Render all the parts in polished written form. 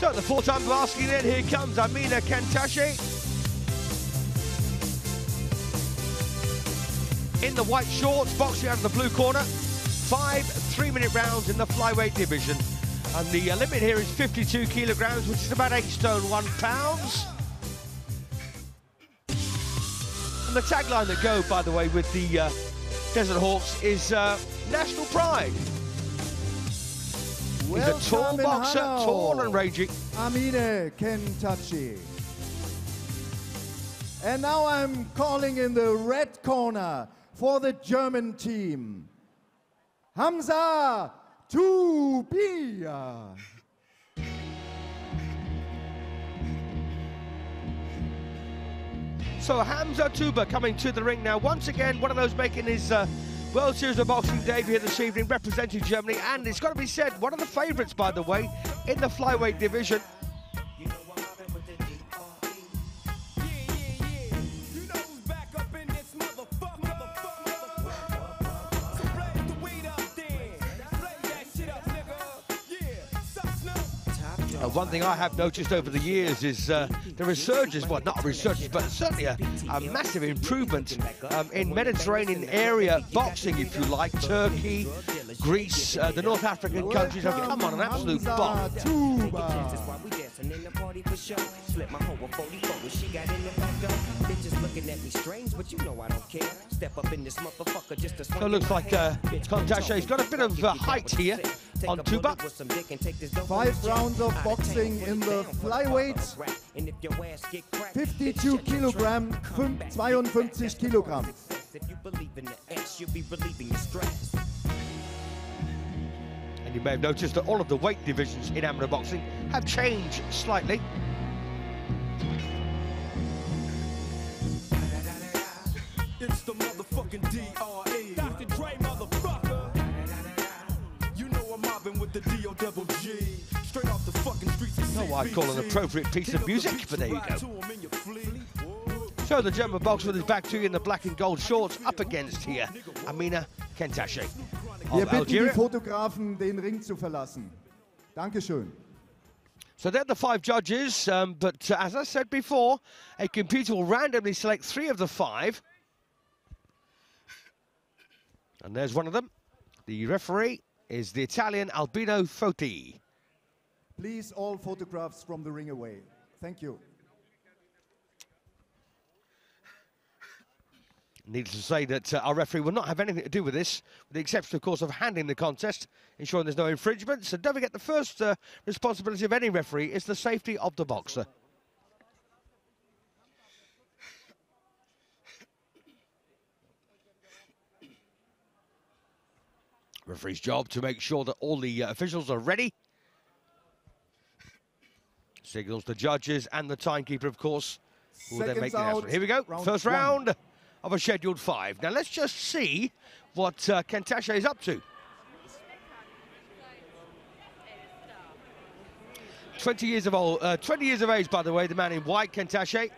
So the four-time basking in, here comes Amine Khentache. In the white shorts, boxing out of the blue corner. 5 3-minute rounds in the flyweight division. And the limit here is 52 kilograms, which is about 8 stone 1 pounds. And the tagline that go, by the way, with the Desert Hawks is national pride. He's a tall boxer, tall and raging. Amine Khentache. And now I'm calling in the red corner for the German team, Hamza Touba. So Hamza Touba coming to the ring now. Once again, one of those making his World Series of Boxing debut here this evening, representing Germany. And it's got to be said, one of the favourites, by the way, in the flyweight division. One thing I have noticed over the years is the resurgence, well, not a resurgence, but certainly a massive improvement in Mediterranean area boxing, if you like. Turkey, Greece, the North African countries have come on an absolute bomb. So it looks like Khentache's got a bit of height here on Touba. 5 rounds of boxing in the flyweight. 52 kilogram, 52 kilogram. And you may have noticed that all of the weight divisions in amateur boxing have changed slightly. It's the motherfucking DRE. Dr. Dre, motherfucker. You know I'm mobbing with the D-O-double-G. Straight off the fucking streets of Not what I call an appropriate piece of music, but there you go. So the German boxer with his back to you in the black and gold shorts up against here, Amine Khentache Wir of bitten die Algeria. Fotografen, den Ring zu verlassen. Dankeschön. So they're the 5 judges, but as I said before, a computer will randomly select 3 of the 5. And there's one of them. The referee is the Italian Albino Foti. Please, all photographs from the ring away. Thank you. Needless to say that our referee will not have anything to do with this, with the exception, of course, of handling the contest, ensuring there's no infringements. And don't forget, the first responsibility of any referee is the safety of the boxer. Referee's job to make sure that all the officials are ready. Signals the judges and the timekeeper, of course, who will then make the announcement. Here we go, first round of a scheduled 5. Now let's just see what Khentache is up to. 20 years of age, by the way, the man in white, Khentache.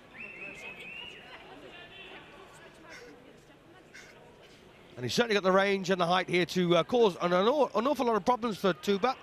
And he's certainly got the range and the height here to cause an awful lot of problems for Touba.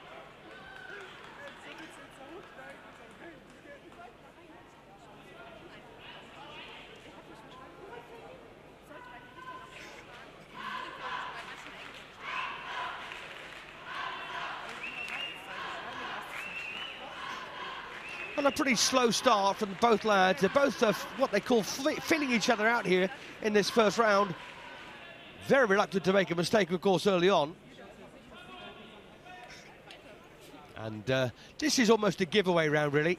And a pretty slow start from both lads. They're both what they call filling each other out here in this first round. Very reluctant to make a mistake, of course, early on. And this is almost a giveaway round, really.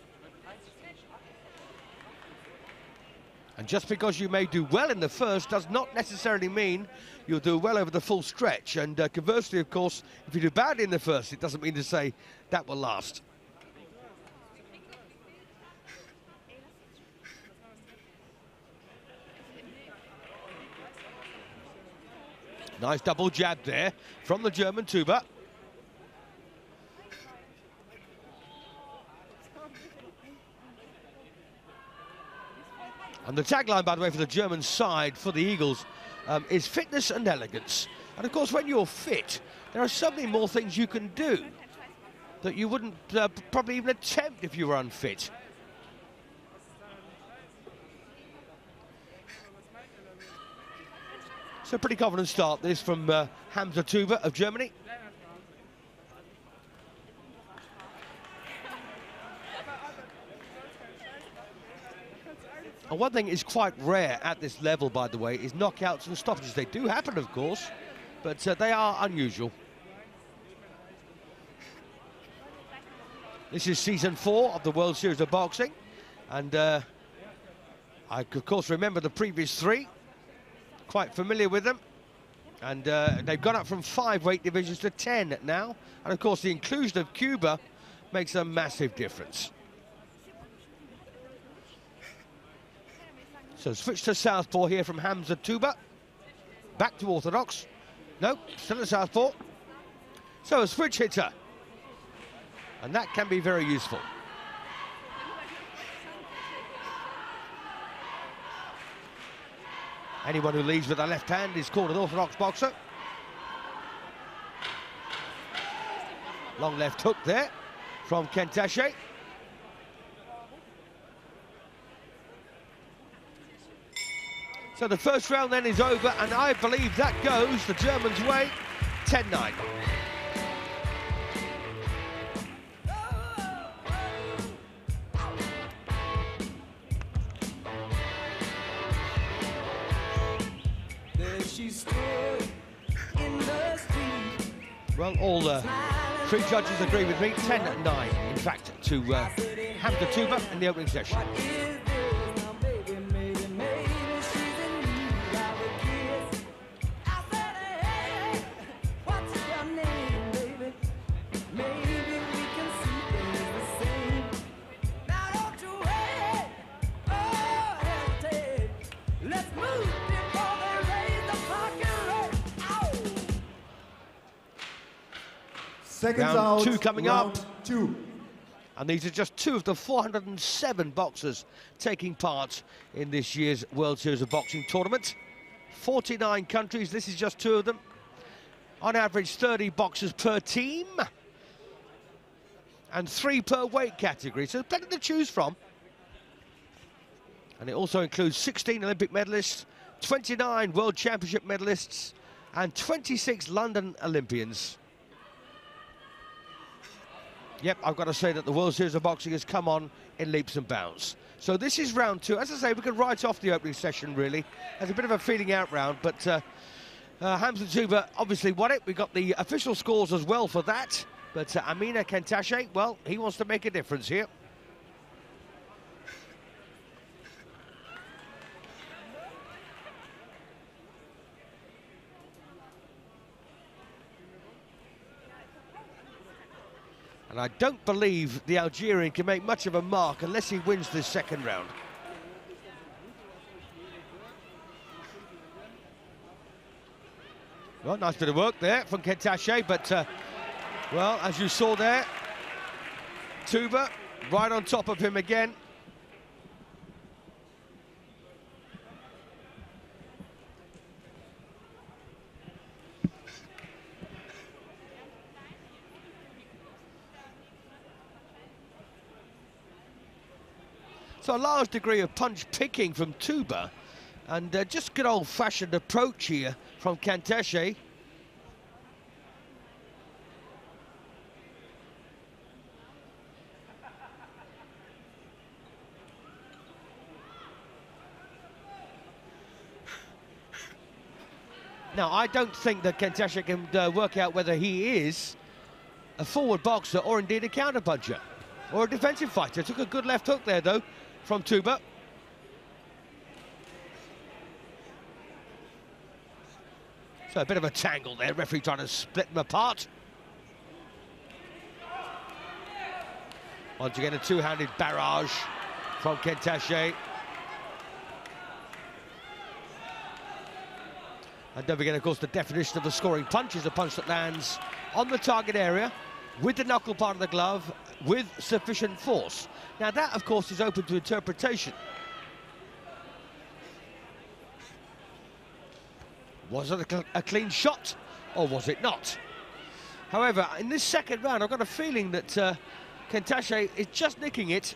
And just because you may do well in the first does not necessarily mean you'll do well over the full stretch. And conversely, of course, if you do badly in the first, it doesn't mean to say that will last. Nice double jab there from the German Touba. And the tagline, by the way, for the German side, for the Eagles, is fitness and elegance. And of course, when you're fit, there are so many more things you can do. that you wouldn't probably even attempt if you were unfit. So pretty confident start this from Hamza Touba of Germany. And one thing is quite rare at this level, by the way, is knockouts and stoppages. They do happen, of course, but they are unusual. This is season 4 of the World Series of Boxing, and I, of course, remember the previous 3. Quite familiar with them, and they've gone up from 5 weight divisions to 10 now, and of course the inclusion of Cuba makes a massive difference. So switch to southpaw here from Hamza Touba, back to orthodox. No, still a southpaw. So a switch hitter, and that can be very useful. Anyone who leads with a left hand is called an orthodox boxer. Long left hook there from Khentache. So the first round then is over, and I believe that goes the Germans' way, 10-9. Well, all 3 judges agree with me, 10-9, in fact, to Hamza Touba in the opening session. Seconds round out, 2 coming round up. 2. And these are just 2 of the 407 boxers taking part in this year's World Series of Boxing tournament. 49 countries, this is just 2 of them. On average, 30 boxers per team. And 3 per weight category, so plenty to choose from. And it also includes 16 Olympic medalists, 29 World Championship medalists, and 26 London Olympians. Yep, I've got to say that the World Series of Boxing has come on in leaps and bounds. So this is round 2. As I say, we can write off the opening session, really, as a bit of a feeling out round, but Hamza Touba obviously won it. We got the official scores as well for that, but Amine Khentache, well, he wants to make a difference here. And I don't believe the Algerian can make much of a mark unless he wins this second round. Well, nice bit of work there from Khentache, but, well, as you saw there, Touba right on top of him again. So a large degree of punch-picking from Touba, and just good old-fashioned approach here from Khentache. Now, I don't think that Khentache can work out whether he is a forward boxer or indeed a counter-puncher or a defensive fighter. Took a good left hook there, though, from Touba. So a bit of a tangle there, referee trying to split them apart. Once again, a two-handed barrage from Khentache. And don't forget, of course, the definition of the scoring punch is a punch that lands on the target area with the knuckle part of the glove with sufficient force. Now that, of course, is open to interpretation. Was it a clean shot, or was it not? However, in this second round, I've got a feeling that Khentache is just nicking it.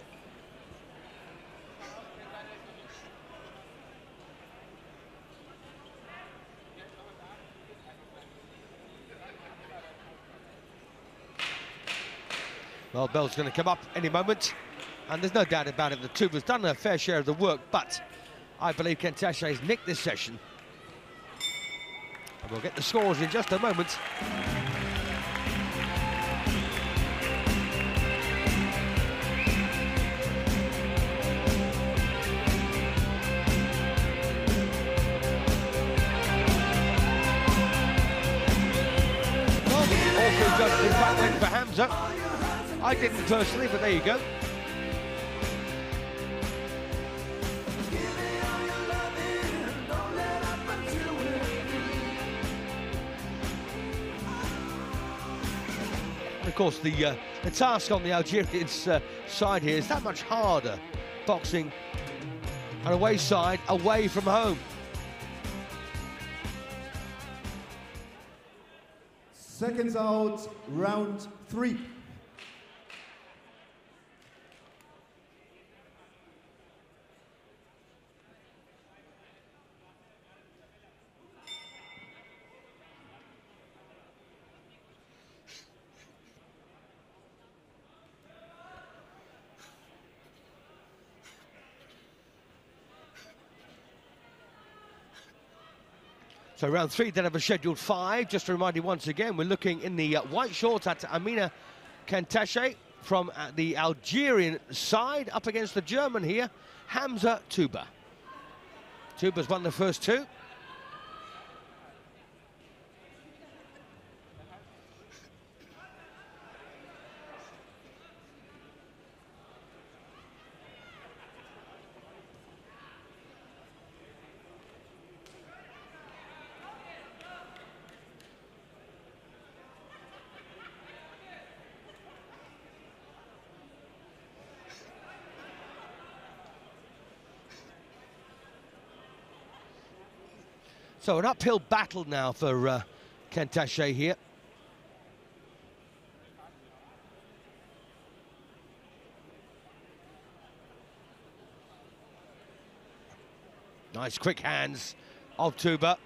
Well, bell's going to come up any moment, and there's no doubt about it that Touba's done her fair share of the work, but I believe Khentache has nicked this session. And we'll get the scores in just a moment. Well, all three judges in fact went for Hamza. I didn't personally, but there you go. And of course, the task on the Algerian side here is that much harder, boxing an away side, away from home. Seconds out, round 3. So round 3 then of a scheduled 5. Just to remind you once again, we're looking in the white shorts at Amine Khentache from the Algerian side, up against the German here, Hamza Touba. Touba's won the first 2. So an uphill battle now for Khentache here. Nice quick hands of Touba.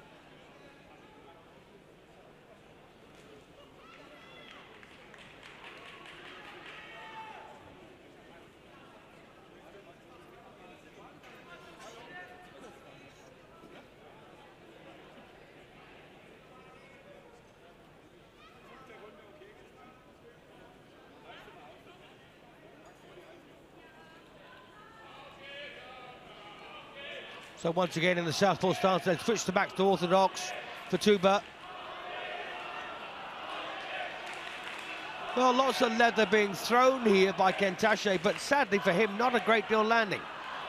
So once again in the southpaw stance, they switch the back to orthodox for Touba. Well, lots of leather being thrown here by Khentache, but sadly for him, not a great deal landing.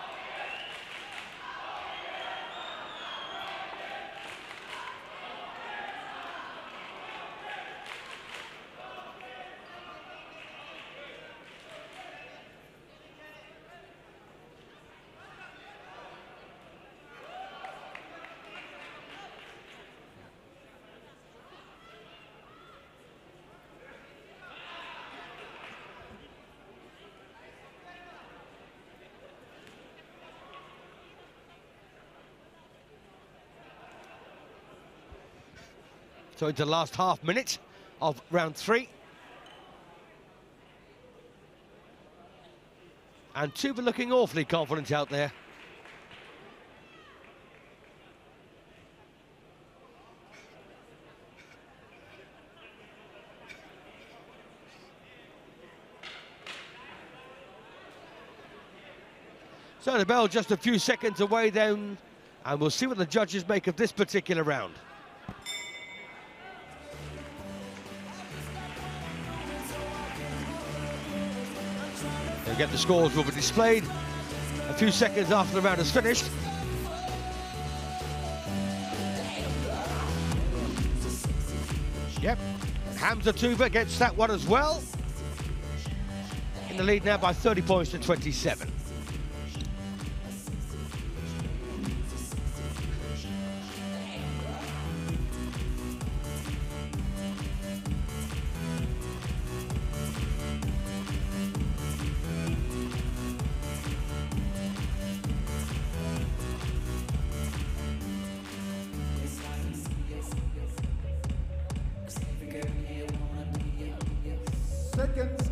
So into the last half minute of round 3. And Touba looking awfully confident out there. So the bell just a few seconds away then, and we'll see what the judges make of this particular round. Again, the scores will be displayed a few seconds after the round is finished. Yep, Hamza Touba gets that one as well. In the lead now by 30 points to 27.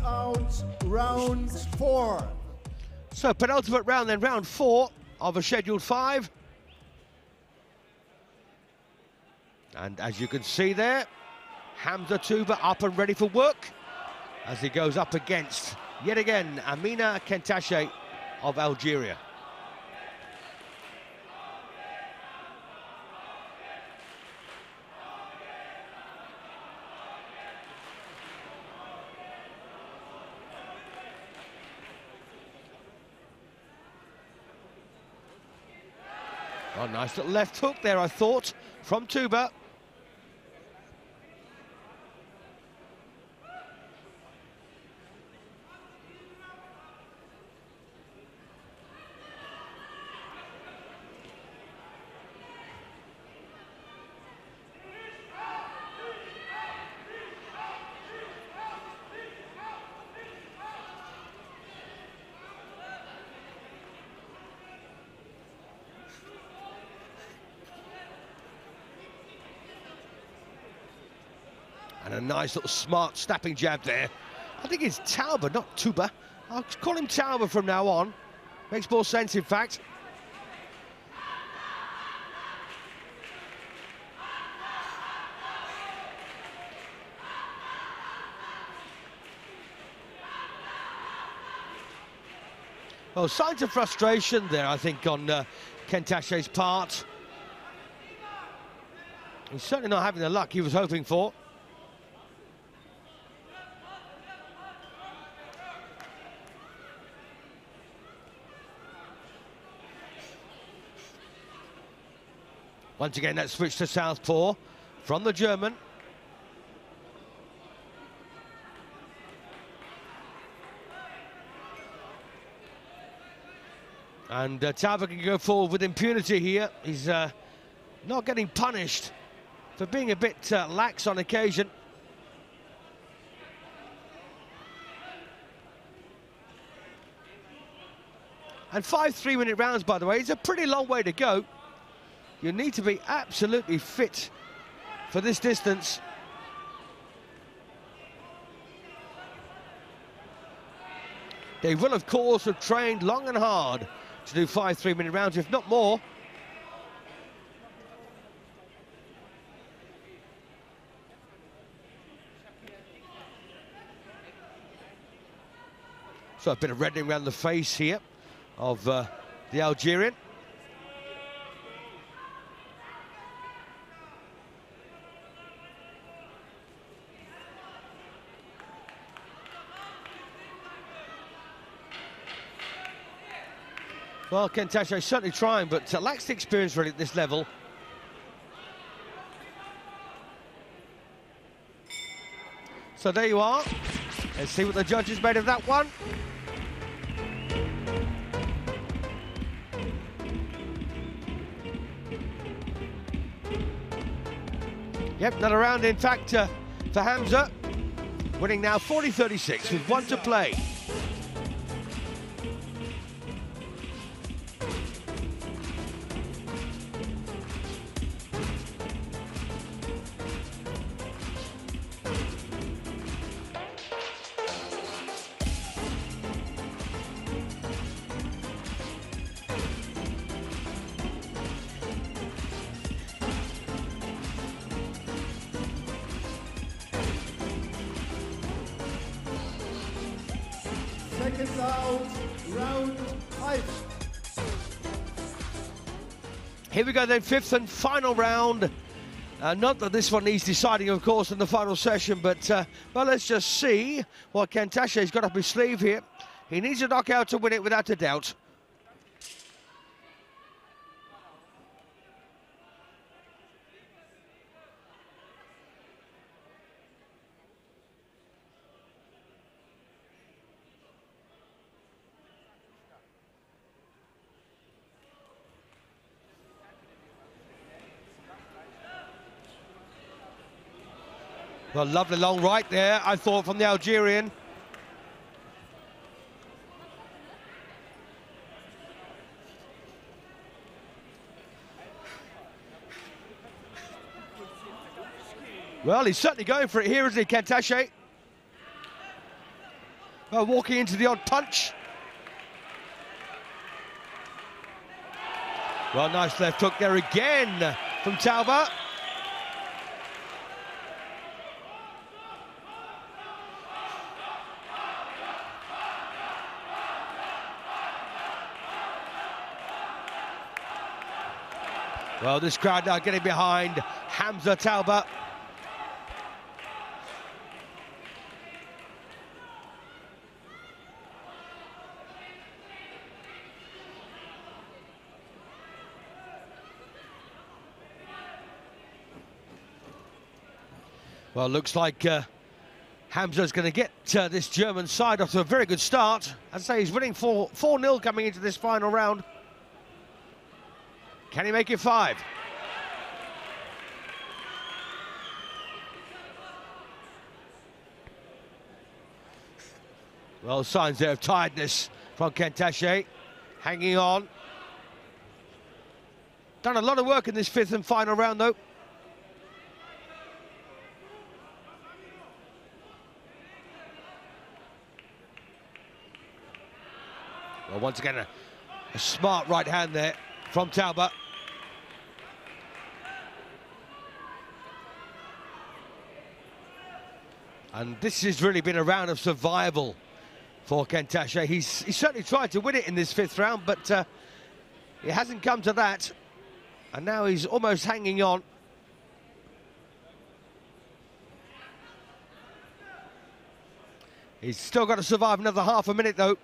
out, round 4. So penultimate round then, round 4 of a scheduled 5. And as you can see there, Hamza Touba up and ready for work as he goes up against, yet again, Amine Khentache of Algeria. Oh, nice little left hook there, I thought, from Touba. And a nice little smart snapping jab there. I think it's Touba, not Touba. I'll call him Touba from now on. Makes more sense, in fact. Well, signs of frustration there, I think, on Khentache's part. He's certainly not having the luck he was hoping for. Once again, that switch to southpaw from the German. And Touba can go forward with impunity here. He's not getting punished for being a bit lax on occasion. And 5 3-minute rounds, by the way, is a pretty long way to go. You need to be absolutely fit for this distance. They will, of course, have trained long and hard to do 5 3-minute rounds, if not more. So a bit of reddening around the face here of the Algerian. Well, Khentache certainly trying, but lacks the experience really at this level. So there you are. Let's see what the judges made of that one. Yep, another round, in fact, for Hamza. Winning now 40-36 with 1 to play. Seconds out, round 5. Here we go then, 5th and final round. Not that this one needs deciding, of course, in the final session, but well, let's just see what Khentache's got up his sleeve here. He needs a knockout to win it, without a doubt. Well, lovely long right there, I thought, from the Algerian. Well, he's certainly going for it here, isn't he, Khentache? Well, walking into the odd punch. Well, nice left hook there again from Touba. Well, this crowd now getting behind Hamza Touba. Well, looks like Hamza's going to get this German side off to a very good start. I'd say he's winning 4-0 coming into this final round. Can he make it 5? Well, signs there of tiredness from Khentache, hanging on. Done a lot of work in this 5th and final round, though. Well, once again, a smart right hand there from Touba. And this has really been a round of survival for Khentache. He's certainly tried to win it in this 5th round, but it hasn't come to that. And now he's almost hanging on. He's still got to survive another half a minute, though.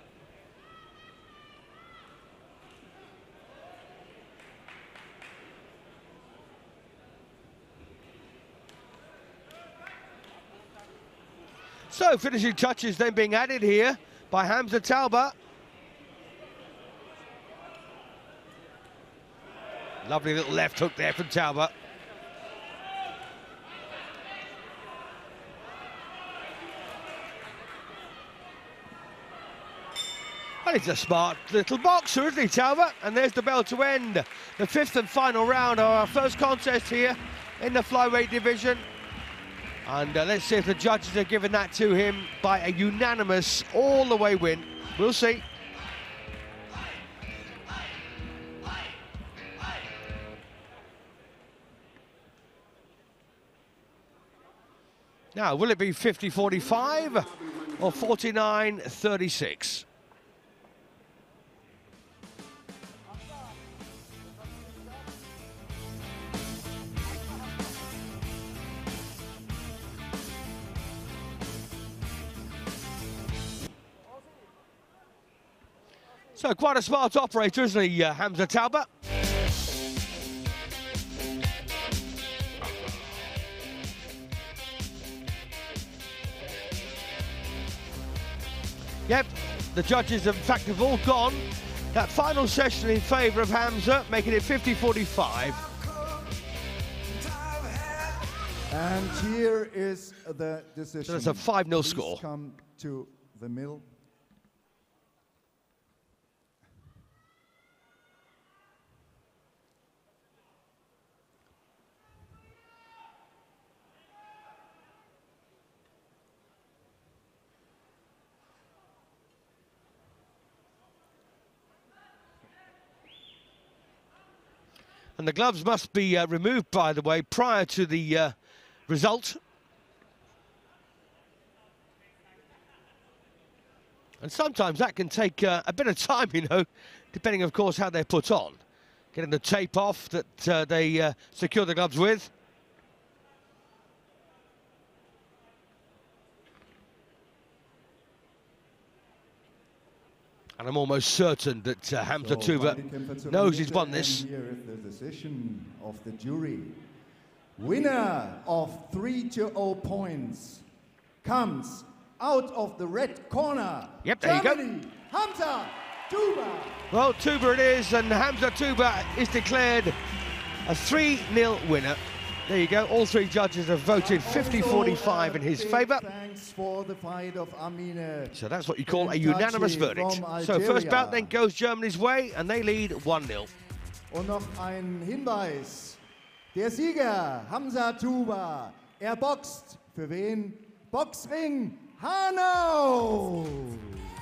So, finishing touches then being added here by Hamza Touba. Lovely little left hook there from Touba. Well, he's a smart little boxer, isn't he, Touba? And there's the bell to end the 5th and final round of our first contest here in the flyweight division. And let's see if the judges have given that to him by a unanimous all-the-way win. We'll see. Now, will it be 50-45 or 49-36? So quite a smart operator, isn't he, Hamza Touba? Yep, the judges, in fact, have all gone. That final session in favour of Hamza, making it 50-45. And here is the decision. So it's a 5-0 score. Come to the middle. And the gloves must be removed, by the way, prior to the result. And sometimes that can take a bit of time, you know, depending, of course, how they're put on. Getting the tape off that they secure the gloves with. And I'm almost certain that Hamza Touba knows he's won this. Here is the decision of the jury. Winner of 3-0 points comes out of the red corner. Yep, there Germany, you go. Hamza Touba. Well, Touba it is, and Hamza Touba is declared a 3-0 winner. There you go. All 3 judges have voted 50-45 in his favour. Thanks for the fight of Amine. So that's what you call a unanimous verdict. So first bout then goes Germany's way, and they lead 1-0. Und noch ein Hinweis. Der Sieger, Hamza Touba, er boxt. Für wen? Boxring Hano.